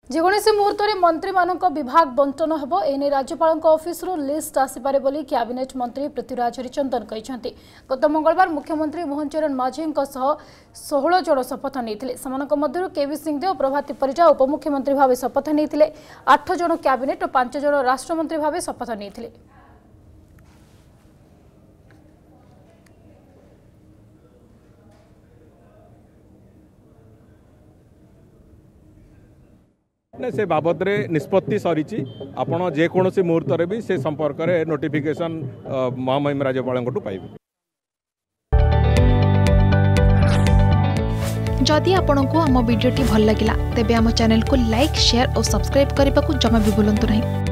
जेकोसी मुहूर्त में मंत्री मानक विभाग बंटन हेबो एने राज्यपाल ऑफिस लिस्ट आसीपारे बोली कैबिनेट मंत्री पृथ्वीराज हरिचंदन कहते। गत मंगलवार मुख्यमंत्री मोहन चरण माझी 16 जन शपथ नहीं केवी सिंहदेव प्रभाती परिजा उपमुख्यमंत्री भाव शपथ नहीं 8 जन कैबिनेट और 5 जन राष्ट्रमंत्री भाव शपथ नहीं। से बाबद रे निष्पत्ति सरी आपण जेकोसी मुहूर्त भी से संपर्क में नोटिफिकेशन महामहिम राज्यपाल पाइबे। जदि आपंक आम भिडी भल लगा तेब आम चैनल को लाइक शेयर और सब्सक्राइब करने को जमा भी भूलु नहीं।